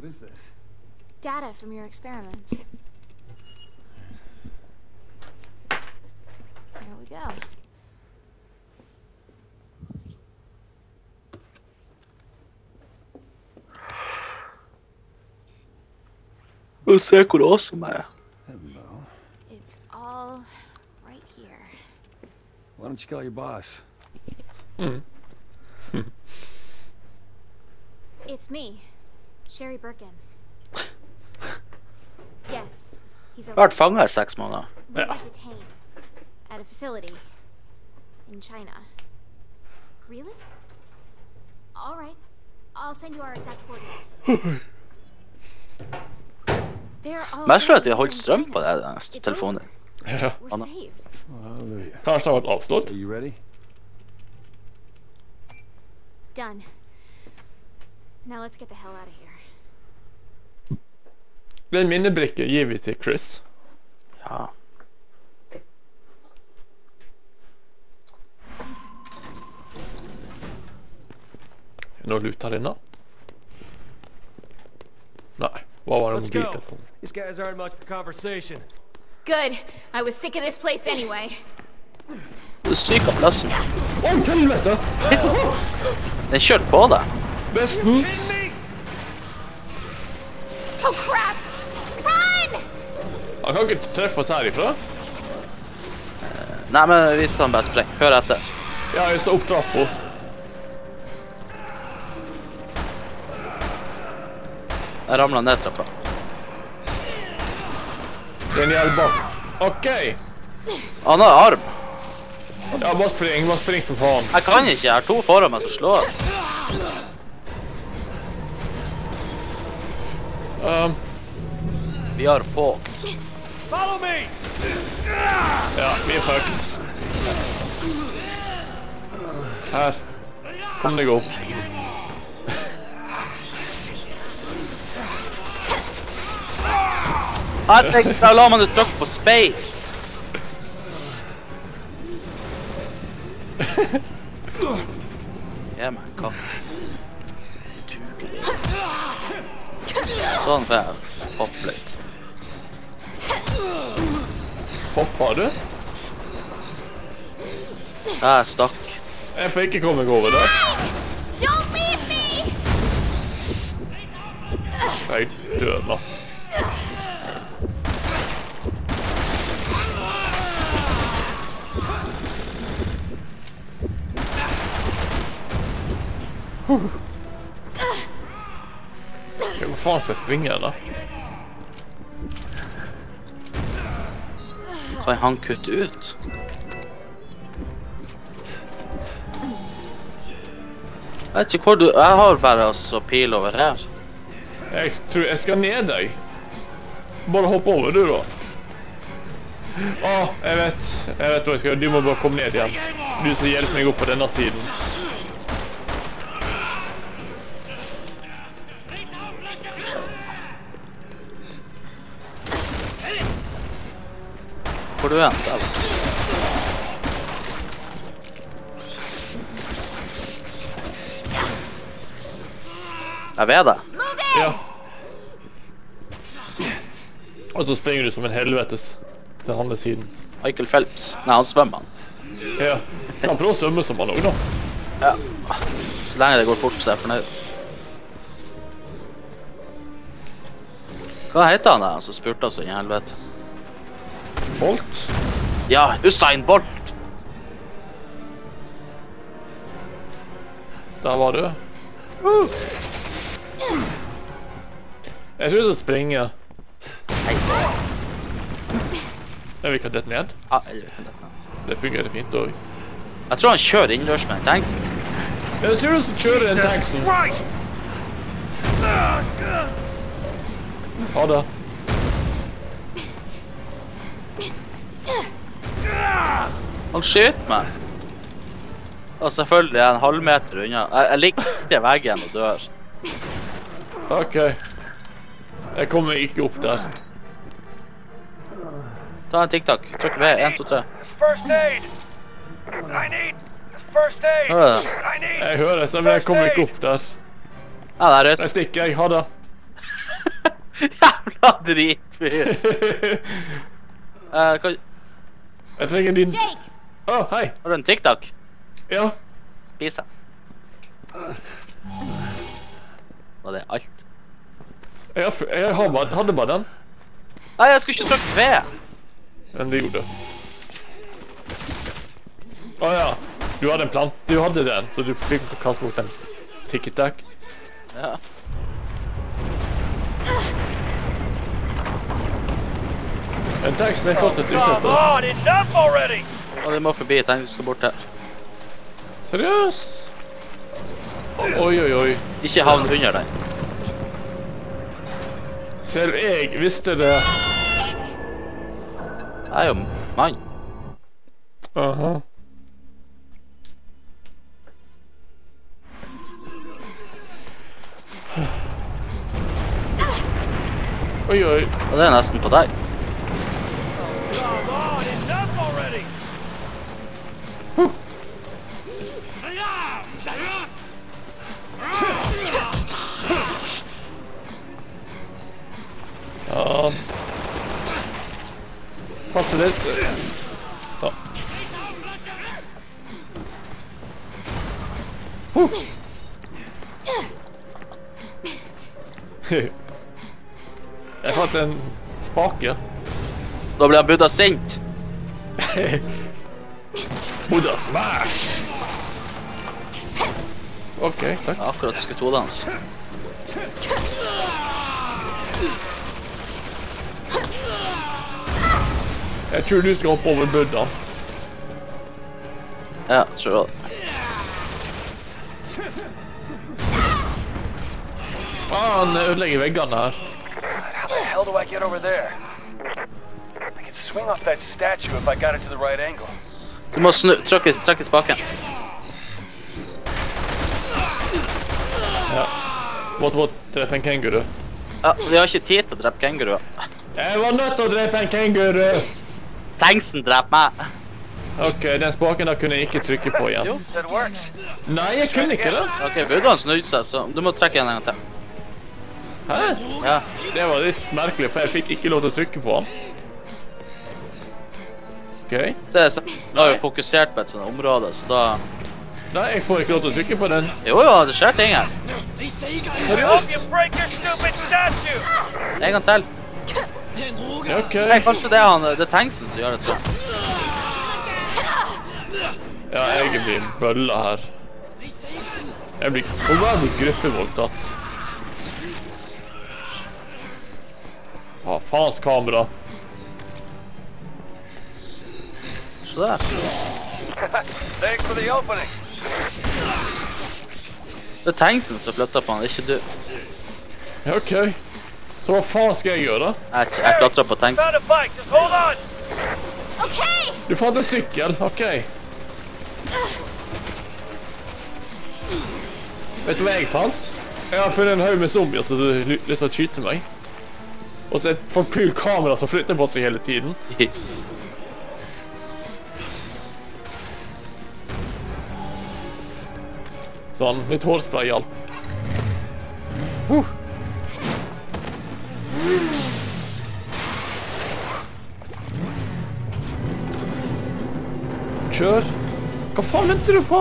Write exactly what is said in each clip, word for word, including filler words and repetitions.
is this? Data from your experiments. Here we go. We'll see how awesome I am. Hello. It's all right here. Why don't you call your boss? Mm. It's me, Sherry Birkin. Yes, he's Vært fanget I seks måneder. We were detained at a facility in China. Really? All right. I'll send you our exact coordinates. They're all Merkelig at de har holdt strøm på det denne telefonen. Ja. We're saved. Hallelujah. Kanskje det har vært avslått. Are you ready? Done. Now let's get the hell out of here. Den minnebrikke gir vi til Chris. Ja. Nå luter det inne. Nei, hva var det Let's go. mobiltelefonen? These guys aren't much for conversation. Good. I was sick of this place anyway. Du er syk av plassen. Å, helvete! Den kjørt på deg. Besten! Oh crap! Run! Han kan ikke treffe oss herifra. Nei, men vi skal bare sprenge. Hør etter. Ja, jeg står opp trappa. Jeg ramlet ned trappa. Den hjelper. Ok. Han har arm. Ja, bare spring, bare spring for faen. Jeg kan ikke, jeg har to foran meg som slår. Um, Vi har fucked. Follow me! ja, vi er fucked. Her. Kom deg opp. Herregud, da la man det trykke på space. Ja, men katt. Utugelig. Sånn får jeg hoppe litt. Hoppa du? Jeg stakk. Jeg får ikke komme meg over der. Don't leave me! Jeg dør nå. Hva faen skal jeg springe da? Kan han kutte ut? Jeg vet ikke hvor du... Jeg har bare altså pil over her. Jeg tror jeg skal ned deg. Bare hopp over du da. Åh, jeg vet. Jeg vet hva jeg skal gjøre. Du må bare komme ned igjen. Du skal hjelpe meg opp på denne siden. Hvor du er der? Jeg vet det. Ja. Og så springer du som en helvetes til andre siden. Michael Phelps. Nei, han svømmer han. Ja. Kan prøve å svømme som han også da. Ja. Så lenge det går fort, så er jeg fornøyd. Hva heter han der, han som spurte oss i helvete? Bolt? Ja, Usain Bolt! Der var du. Uh. Jeg synes å springe. Hei. Jeg vil ikke ha dette ned. Ja, jeg vet ikke det. Det fungerer fint også. Jeg tror han kjører innlørs med en tanksen. Jeg tror du skal kjøre den tanksen. Ha det. Han skyter meg. Og selvfølgelig er jeg en halv meter unna. Jeg, jeg ligger til veggen og dør. Ok. Jeg kommer ikke opp der. Ta en TikTok. Trykk V, en, to, tre. First aid! I need first aid! Hører du det? I need Jeg hører det, men jeg kommer ikke opp der. Ja, det er rødt. Jeg stikker, jeg. Ha det. Jævla dritfyr. Uh, kan... Jeg trenger din... Jake! Å, oh, hei. Har du en TikTok? Ja. Spise. Var det alt? Jeg, jeg har bare, hadde bare den. Nei, jeg skulle ikke trykke V. Men det gjorde. Å ja. Du hadde en plan. Du hadde den, så du fikk kaste bort den. Tic-tac. Ja. En teksten er fortsatt ute Come etter. on, enough already! Og vi må forbi, jeg tenkte vi skal bort her. Seriøst? Oi, oi, oi. Ikke havn under den. Selv jeg visste det. Jeg er jo mann. Aha. Oi, oi. Og det er nesten på deg. Come on, enough already! Ja. Pass det litt. Ja. Huh. Jeg fant en spake. Da blir jeg Buddha sint. Buddha smash! Ok, takk. Akkurat skutt hans. Jeg tror du skal hoppe over Buddha. Ja, tror jeg det. Ah, han ødelegger veggene her. How the hell do I get over there? I could swing off that statue if I got it to the right angle. Du må snu, trykke, trykke spaken. Ja. Måtte måtte drepe en kenguru. Ja, vi har ikke tid til å drepe kenguru. Jeg var nødt til å drepe en kenguru! Tanksen dreper meg. Ok, den spaken der kunne jeg ikke trykke på igjen. Jo. That works. Nei, jeg kunne ikke det. Ok, Buddha snudde seg, så du må trekke igjen en gang til. Hæ? Ja. Det var litt merkelig, for jeg fikk ikke lov til å trykke på den. Ok. Se, så, nå har vi fokusert på et sånt område, så da... Nei, jeg får ikke lov til å trykke på den. Jo, jo, det skjer ting her. Hope you break your stupid statue! En gang til. Ok. Nei, kanskje det er han, det er Tanksen som gjør det, tror jeg. Ja, jeg blir bølla her. Jeg blir... Hvor var jeg blitt gruppevoldtatt? Hva faens kamera? Så der. Thanks for the opening. Det er Tanksen som flytter på han, ikke du. Ja, ok. Så hva faen skal jeg gjøre da? Jeg, jeg klatrer på Tanksen. Found a bike, just hold on! Okay! Du fant en sykkel, ok. Vet du hva jeg fant? Jeg har funnet en haug med zombier som har lyst til å skyte meg. Og så et forpult kamera som flytter på seg hele tiden. Sånn, litt hårspray hjalp. Uh. Kjør. Hva faen venter du på?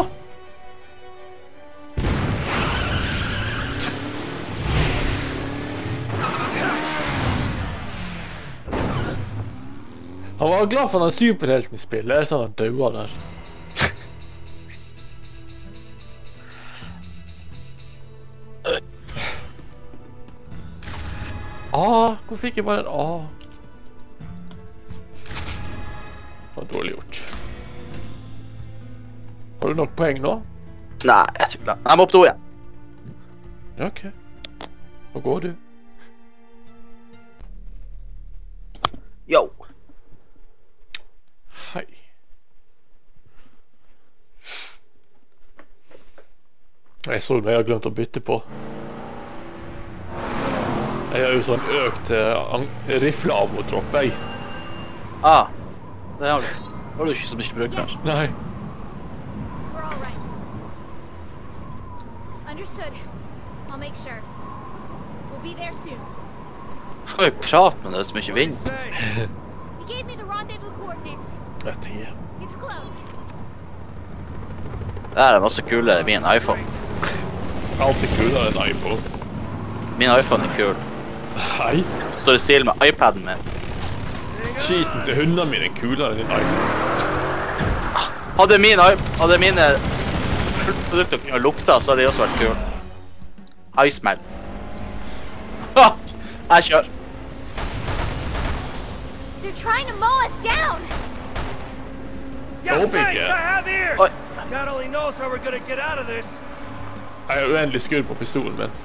Han var glad for den superhelten i spillet. Det er sånn han døde der. Ah, hvor fikk jeg bare en A? Det var dårlig gjort. Har du nok poeng nå? Nei, jeg tror ikke det. Jeg må opp do igjen. Ja, ok. Nå går du. Yo. Hei. Jeg så det jeg har glemt å bytte på. Jeg har jo sånn økt uh, rifle-amo-tropp, jeg. Ah, det har du. Det har du ikke så mye bruk der. Nei. We're all right. Understood. I'll make sure. We'll be there soon. Hvor skal vi prate med det som ikke vinner? He gave me the rendezvous coordinates. Jeg tenker. It's close. Det her er masse kulere enn min iPhone. Alltid kulere enn iPhone. Min iPhone er kul. Hei. Det står i stil med iPaden min. Skiten til hundene mine er kulere enn din iPhone. Hadde min iPhone, hadde mine produkter kunne lukta, så hadde de også vært kul. Hei, smell. Ha! Jeg kjør. They're trying to mow us down. Yeah, Hope he thanks, can. I have ears. Oi. God only knows how we're gonna get out of this. Jeg er uendelig skudd på pistolen min.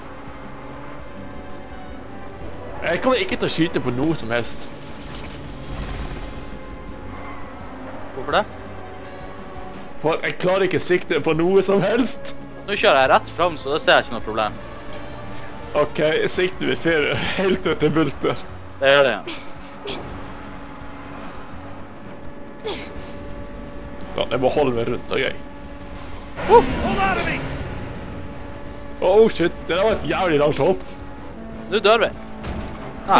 Jeg kommer ikke til å skyte på noe som helst. Hvorfor det? For jeg klarer ikke å sikte på noe som helst. Nå kjører jeg rett frem, så det ser jeg ikke noe problem. Ok, jeg sikter ved ferie helt ut til bulter. Det gjør det, ja. Ja, jeg må holde meg rundt, ok? Hold on to me. Oh shit, det der var et jævlig langt hopp. Nå dør vi. Nei.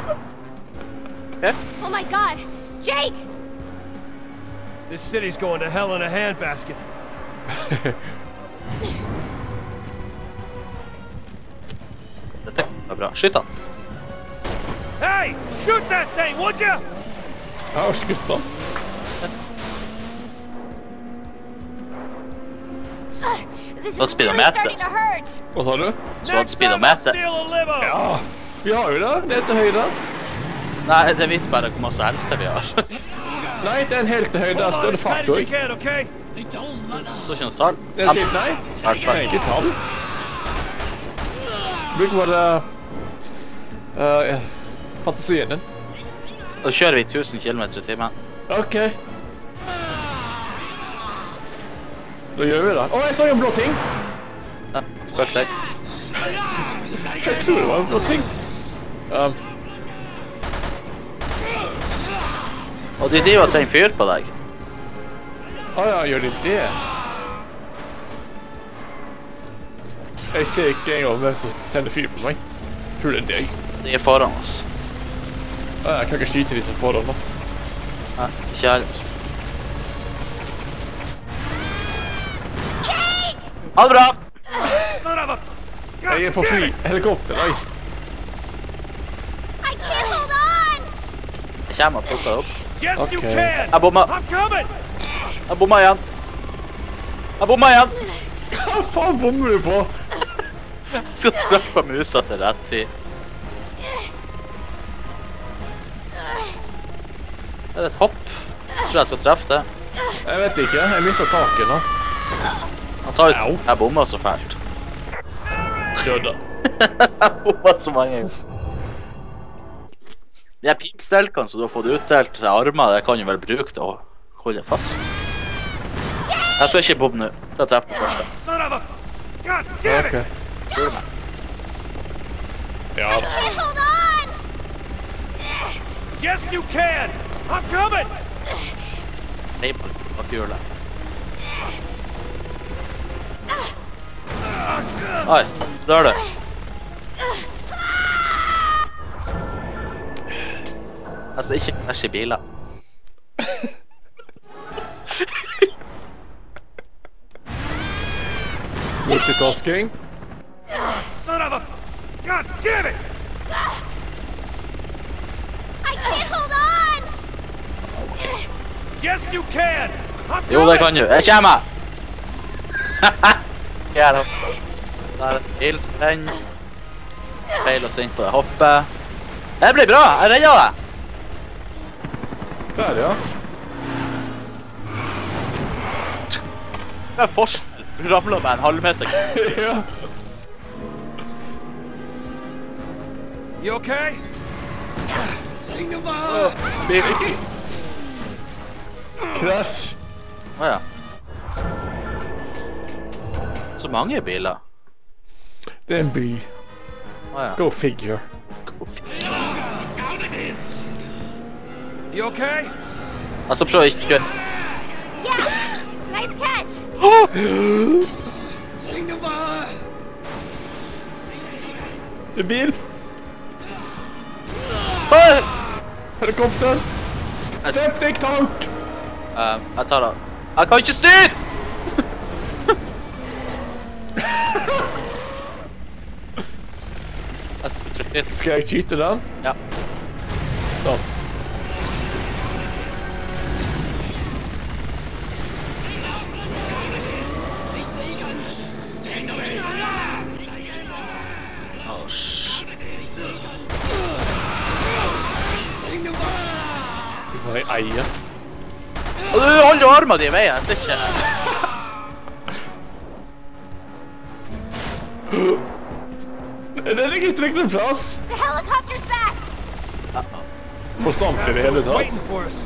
Oh my god. Jake! This city's going to hell in a handbasket. Dette er bra. Skyt han. Hey, shoot that thing, would you? Jeg har skutt da. This Let's is be the really map starting to hurt. Hva sa du? Så hadde Next time I'll speedometer. steal a limo. Ja, vi har jo det, ned til høyre. Nei, det viser bare hvor masse helse vi har. Nei, det er en helt til høyre, der Hold on står det as tight fart as you også. can, okay? Det står ikke noe tall. Det sier nei. Fart, Det er fart. ikke tall. Bruk bare uh, fantasien din. Da kjører vi tusen kilometer i timen. Ok. Da gjør vi det. Å, jeg så jo en blå ting. Ja, fuck deg. Jeg tror det var en blå ting. Um, Og de driver og tenner fyr på deg. Å ja, gjør de det? Jeg ser ikke engang hvem som tenner fyr på meg. Tror det er deg. De er foran oss. Å, jeg kan ikke skyte de som foran oss. Nei, ikke heller. Ha det bra! Son of a... God Jeg er på damn fly. it. Helikopter, oi. I can't hold on! Jeg kommer og plukker det opp. Yes, you Okay. can. Jeg bomma. I'm coming. Jeg bomma igjen. Jeg bomma igjen. Hva faen bommer du på? Jeg skal trykke på musa til rett tid. Er det et hopp? Jeg tror jeg skal treffe det. Jeg vet ikke, jeg mistet taket nå. Antageligvis. Jeg bomma så fælt. Døde. Jeg bomma så mange ganger. De her pipstelkene som du har fått utdelt til armer, det kan jo vel bruke til å holde fast. Jeg skal ikke bomme nå. Så jeg treffer på første. Son of a... God damn Ok. it. Skjul meg. Ja da. Can't hold on! Yes, you can. I'm coming. Hei på bak hjulet. Oi, dør du. Altså, ikke krasj i biler. Multitasking. Son of a... God damn it. I can't hold on! Yes, you can. I'm Jo, det coming. kan du. Jeg kommer! Gjør det. Der er en bil som brenner. Feil oss inn på det hoppet. Det blir bra! Jeg redder deg! Der, ja. Det er forskjell. Du ramler med en halvmeter. Ja. You okay? Bil. Krasj. Åja. Så mange biler. Det er en by. Åja. Go figure. You okay? Altså, prøv ikke å kjøre. Yeah! Nice catch! Det er bil. Oi! Helikopter! Septic tank! Uh, jeg tar det. Jeg kan ikke styre! Skal jeg skyte den? Ja. Sånn. Åh, shit. Vi får en eie. Og du holder jo armen din i veien, jeg ser ikke. Det ligger ikke riktig plass. The helicopter's back! Forstand i det hele tatt. Waiting for us.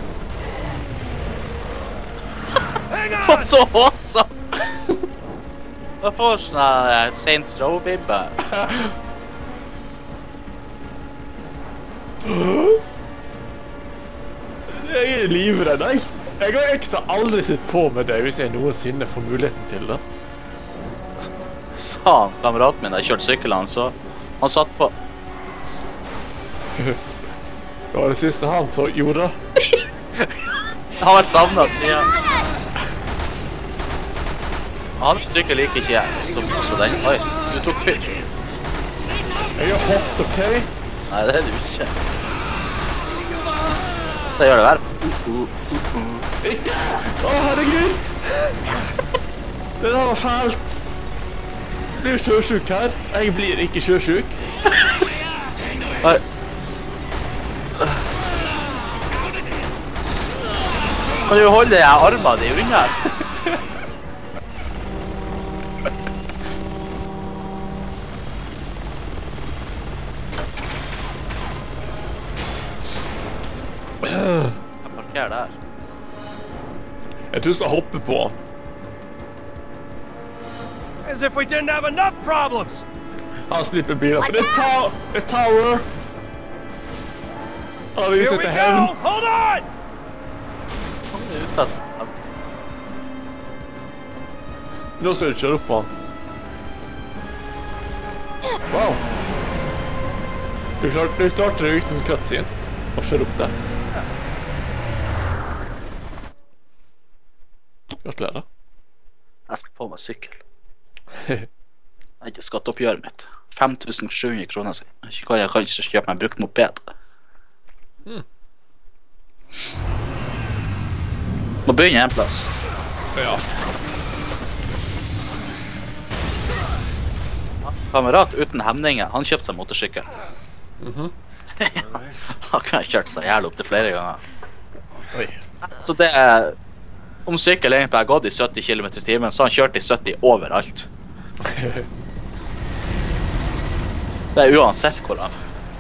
Hang Få on! så awesome! Jeg får sånn her Saints Row-vibbe. Jeg er livredd, jeg. Jeg har ikke aldri sett på med det hvis jeg noensinne får muligheten til det. Sa han, kameraten min, jeg kjørte sykkelen, så han satt på. Det var det siste han så gjorde. Jeg har vært savnet siden. Han sykkel gikk ikke så så den. Oi, du tok fyr. Jeg er hot, ok? Nei, det er du ikke. Så jeg gjør det hver. Uh, uh, uh, uh. Ikke! Å, herregud! Det der var fælt. Jeg blir sjøsjuk her. Jeg blir ikke sjøsjuk. Oi. Kan du holde armene dine unna? Jeg parkerer der. Jeg tror jeg skal hoppe på han. As if we didn't have enough problems! Han slipper bilen. Det er ta et tower. Han Here viser we til go! hevn. Hold on! Uten. Nå skal du kjøre opp på han. Wow. Du klarte, du klarte det uten cutscene. Og kjøre opp der. Gratulerer. Jeg skal på meg sykkel. Jeg har ikke skatteoppgjøret mitt. fem tusen sju hundre kroner. Så jeg kan jeg kan ikke kjøpe meg brukt moped. Mm. Må begynne en plass. Ja. Kamerat uten hemninger, han kjøpte seg motorsykkel. Mhm. Han kunne ha kjørt seg jævlig opp til flere ganger. Oi. Så det er... Om sykkel egentlig har gått i sytti kilometer i timen, så har han kjørt i sytti overalt. Det er uansett hvor han.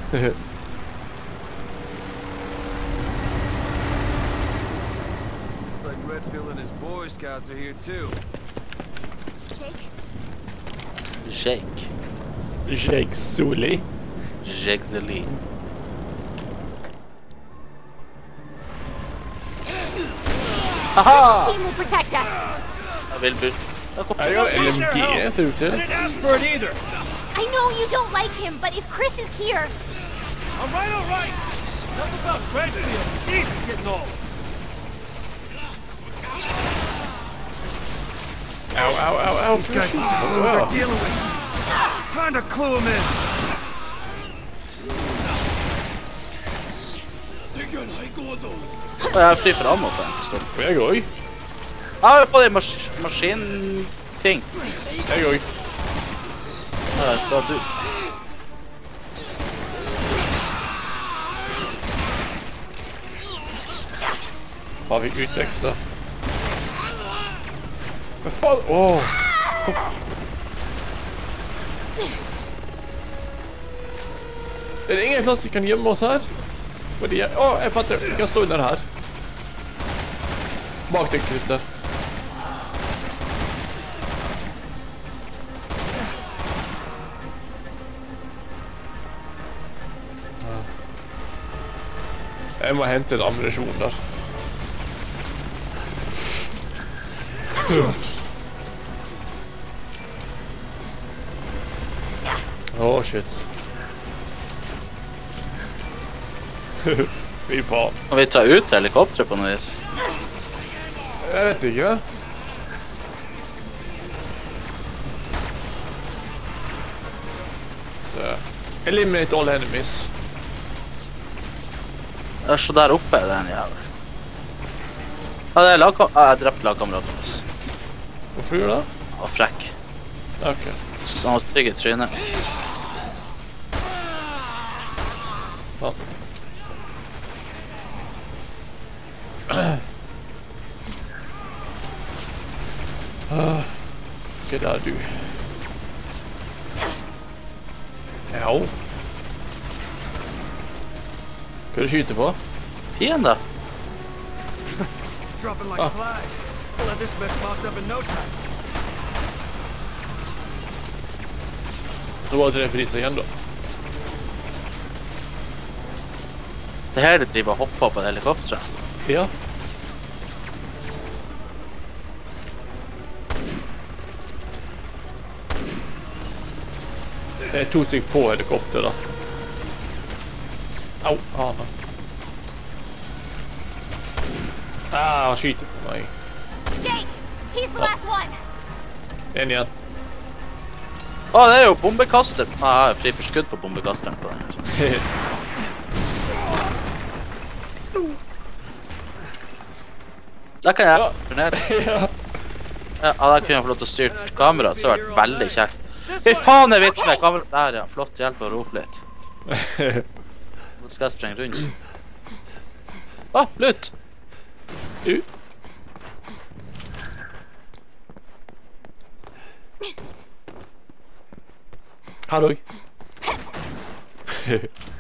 Looks like Redfield and his Boy Scouts are here too. Jake? Jake. Jake Sully. Jake Sully. This team will protect us. Jeg vil bli... Jeg har L M G, ser ut til. I didn't ask for it either. I know you don't like him, but if Chris is here... All right, all right. Enough about Redfield. He's getting old. Au, au, au, au. These guys know who they're dealing with. Time to clue him in. Jeg er fri for ammo på en stund. Og jeg òg. Jeg har jo på det mas maskin-ting. Jeg òg. Ja, det var du. Har vi utveksla? Hva faen? Åh! Er det ingen plass vi kan gjemme oss her? Fordi jeg... Åh, jeg fatter. Vi kan stå under her. Bak det kruttet. Jeg må hente en ammunisjon der. Åh, oh, shit. Fy faen. Kan vi ta ut helikopteret på noe vis? Jeg vet ikke. Så. Eliminate all enemies. Jeg er så der oppe, den jævla. Ja, det er lagkam... Ja, jeg drepte lagkameraten hans. Hvorfor gjør du det? Han var frekk. Ok. Så han var stygg i trynet. Ja. Ah, Hva er du? Ja. Hva er du skyter på? Fiende. Dropping like Ah. flies. We'll have this mess mopped up in no time. Så var det tre friser igjen da. Det her det driver og hopper på det helikopteret. Ja. Det er to stykker på helikopter da. Au, han da. Ah, han skyter på meg. Jake, he's the last one. En igjen. Å, det er jo bombekaster. Ah, jeg har fri for skudd på bombekasteren på den her. Der kan jeg Ja. turnere. Ja. Ja, der kunne jeg få lov til å styre kamera, så har det vært veldig kjekt. Fy faen, det er vits med kamera. Der, ja. Flott, hjelp å rope litt. Nå skal jeg sprenge rundt. Å, lut! U. Hallo.